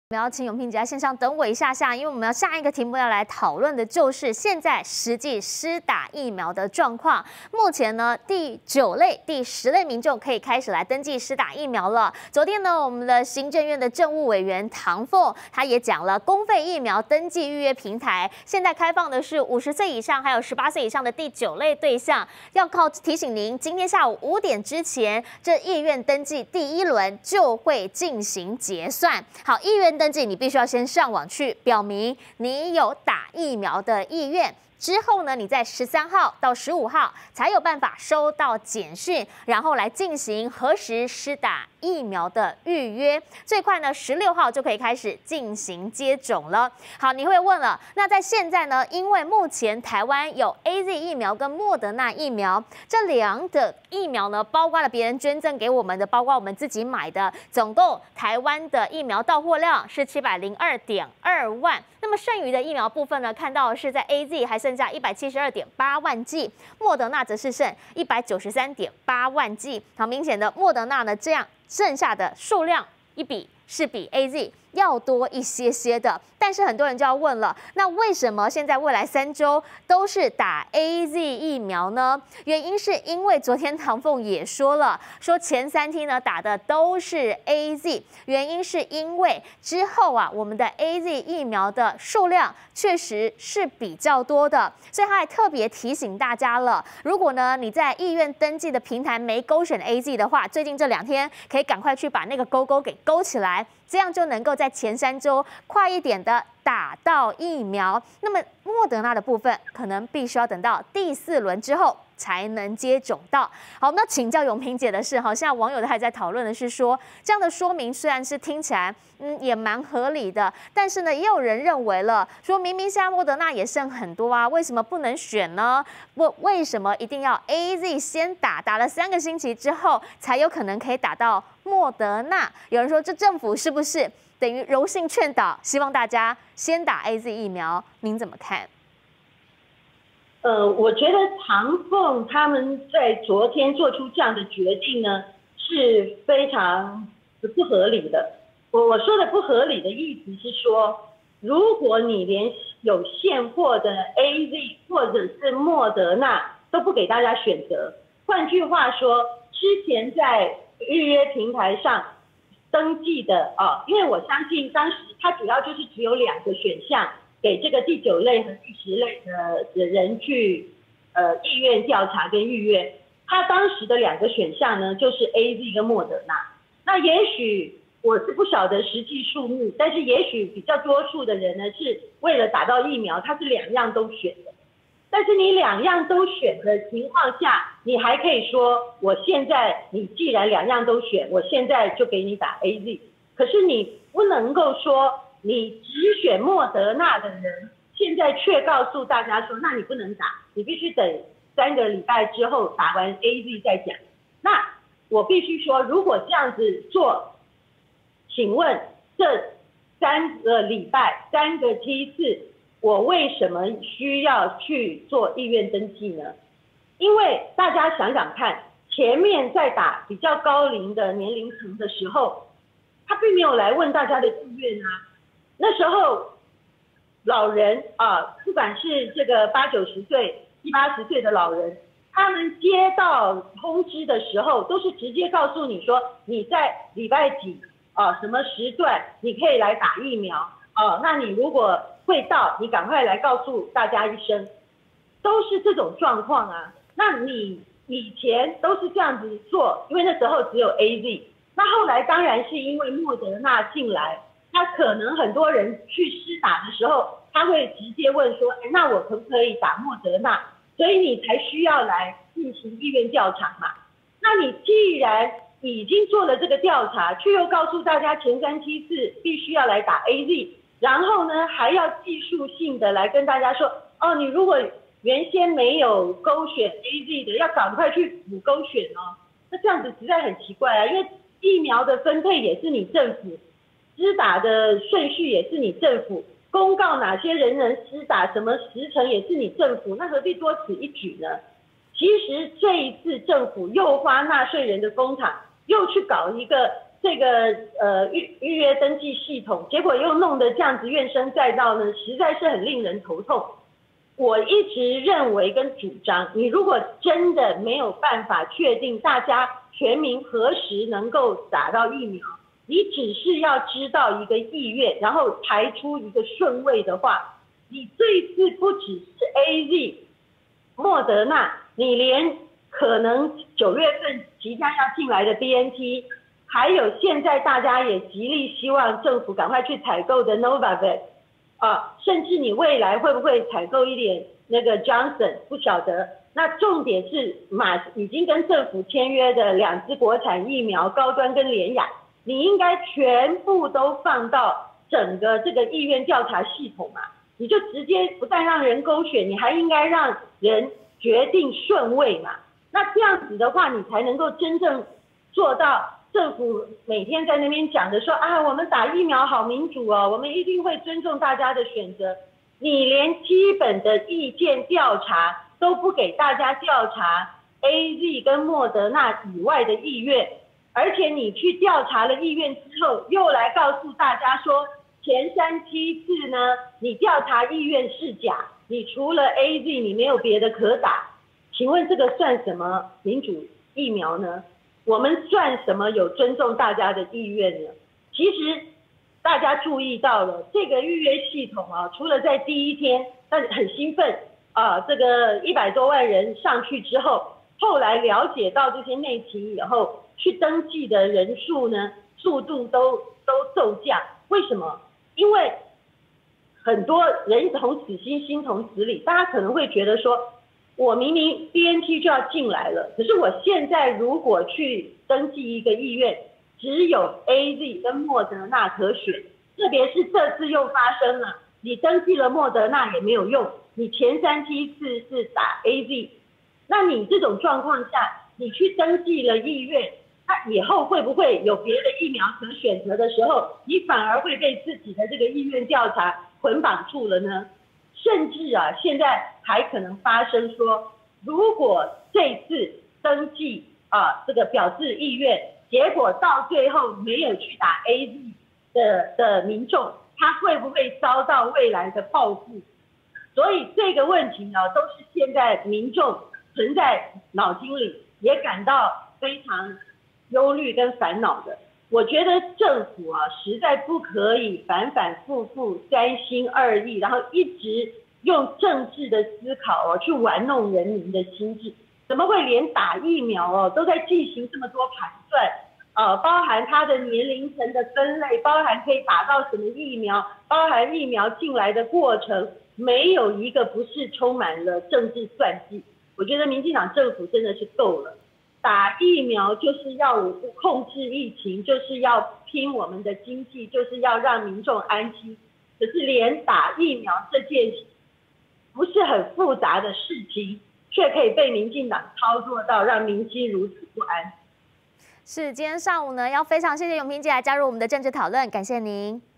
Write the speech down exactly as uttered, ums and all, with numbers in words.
我们要请永平姐在线上等我一下下，因为我们要下一个题目要来讨论的就是现在实际施打疫苗的状况。目前呢，第九类、第十类民众可以开始来登记施打疫苗了。昨天呢，我们的行政院的政务委员唐凤他也讲了，公费疫苗登记预约平台现在开放的是五十岁以上还有十八岁以上的第九类对象，要靠提醒您，今天下午五点之前，这意愿登记第一轮就会进行结算。好，意愿登记，你必须要先上网去表明你有打疫苗的意愿。之后呢，你在十三号到十五号才有办法收到简讯，然后来进行何时施打疫苗的预约。最快呢，十六号就可以开始进行接种了。好，你会问了，那在现在呢，因为目前台湾有 A Z 疫苗跟莫德纳疫苗这两个疫苗呢，包括了别人捐赠给我们的，包括我们自己买的，总共台湾的疫苗到货量是七百零二点二万。那么剩余的疫苗部分呢，看到是在 A Z 还剩下一百七十二点八万剂，莫德纳则是剩一百九十三点八万剂。好，明显的莫德纳呢，这样剩下的数量一比是比 A Z 要多一些些的。但是很多人就要问了，那为什么现在未来三周都是打 A Z 疫苗呢？原因是因为昨天唐凤也说了，说前三天呢打的都是 A Z， 原因是因为之后啊，我们的 A Z 疫苗的数量确实是比较多的，所以他还特别提醒大家了，如果呢你在意愿登记的平台没勾选 A Z 的话，最近这两天可以赶快去把那个勾勾给勾起来，这样就能够在前三周快一点的打到疫苗。那么莫德纳的部分可能必须要等到第四轮之后才能接种到。好，那请教永平姐的是，好，现在网友都还在讨论的是说，这样的说明虽然是听起来嗯也蛮合理的，但是呢，也有人认为了，说明明现在莫德纳也剩很多啊，为什么不能选呢？为为什么一定要 A Z 先打，打了三个星期之后才有可能可以打到莫德纳？有人说，这政府是不是等于柔性劝导，希望大家先打 A Z 疫苗？您怎么看？ 呃，我觉得唐凤他们在昨天做出这样的决定呢，是非常不合理的。我我说的不合理的意思是说，如果你连有现货的 A Z 或者是莫德纳都不给大家选择，换句话说，之前在预约平台上登记的啊，因为我相信当时它主要就是只有两个选项。给这个第九类和第十类的人去呃意愿调查跟预约，他当时的两个选项呢，就是 A Z 跟莫德纳。那也许我是不晓得实际数目，但是也许比较多数的人呢，是为了打到疫苗，他是两样都选的。但是你两样都选的情况下，你还可以说，我现在你既然两样都选，我现在就给你打 A Z。可是你不能够说，你只选莫德纳的人，现在却告诉大家说，那你不能打，你必须等三个礼拜之后打完 A Z 再讲。那我必须说，如果这样子做，请问这三个礼拜三个梯次，我为什么需要去做意愿登记呢？因为大家想想看，前面在打比较高龄的年龄层的时候，他并没有来问大家的意愿啊。那时候老人啊，不管是这个八九十岁、七八十岁的老人，他们接到通知的时候，都是直接告诉你说，你在礼拜几啊什么时段你可以来打疫苗啊，那你如果会到，你赶快来告诉大家一声，都是这种状况啊。那你以前都是这样子做，因为那时候只有 A Z， 那后来当然是因为莫德纳进来。他可能很多人去施打的时候，他会直接问说，哎，那我可不可以打莫德纳？所以你才需要来进行意愿调查嘛。那你既然已经做了这个调查，却又告诉大家前三梯次必须要来打 A Z， 然后呢还要技术性的来跟大家说，哦，你如果原先没有勾选 A Z 的，要赶快去补勾选哦。那这样子实在很奇怪啊，因为疫苗的分配也是你政府。施打的顺序也是你政府公告，哪些人能施打，什么时程也是你政府，那何必多此一举呢？其实这一次政府又花纳税人的公帑，又去搞一个这个呃预预约登记系统，结果又弄得这样子怨声载道呢，实在是很令人头痛。我一直认为跟主张，你如果真的没有办法确定大家全民何时能够打到疫苗，你只是要知道一个意愿，然后排出一个顺位的话，你这一次不只是 A Z、莫德纳，你连可能九月份即将要进来的 B N T， 还有现在大家也极力希望政府赶快去采购的 Novavax。啊，甚至你未来会不会采购一点那个 Johnson 不晓得。那重点是马已经跟政府签约的两支国产疫苗，高端跟联雅，你应该全部都放到整个这个意愿调查系统嘛？你就直接不但让人勾选，你还应该让人决定顺位嘛？那这样子的话，你才能够真正做到。政府每天在那边讲的说啊，我们打疫苗好民主哦，我们一定会尊重大家的选择。你连基本的意见调查都不给大家调查 A Z 跟莫德纳以外的意愿，而且你去调查了意愿之后，又来告诉大家说前三七次呢，你调查意愿是假，你除了 A Z 你没有别的可打。请问这个算什么民主疫苗呢？我们算什么有尊重大家的意愿呢？其实大家注意到了这个预约系统啊，除了在第一天但很兴奋啊，这个一百多万人上去之后，后来了解到这些内情以后，去登记的人数呢，速度都都骤降。为什么？因为很多人同此心，心同此理，大家可能会觉得说，我明明 B N T 就要进来了，可是我现在如果去登记一个意愿，只有 A Z 跟莫德纳可选，特别是这次又发生了，你登记了莫德纳也没有用，你前三批次是打 A Z， 那你这种状况下，你去登记了意愿，那以后会不会有别的疫苗可选择的时候，你反而会被自己的这个意愿调查捆绑住了呢？甚至啊，现在还可能发生说，如果这次登记啊这个表示意愿，结果到最后没有去打 A Z 的的民众，他会不会遭到未来的报复？所以这个问题呢，都是现在民众存在脑筋里，也感到非常忧虑跟烦恼的。我觉得政府啊，实在不可以反反复复、三心二意，然后一直用政治的思考哦去玩弄人民的心智。怎么会连打疫苗哦都在进行这么多盘算？呃，包含它的年龄层的分类，包含可以打到什么疫苗，包含疫苗进来的过程，没有一个不是充满了政治算计。我觉得民进党政府真的是够了。打疫苗就是要控制疫情，就是要拼我们的经济，就是要让民众安心。可是连打疫苗这件不是很复杂的事情，却可以被民进党操作到让民心如此不安。 是，今天上午呢，要非常谢谢永平姐来加入我们的政治讨论，感谢您。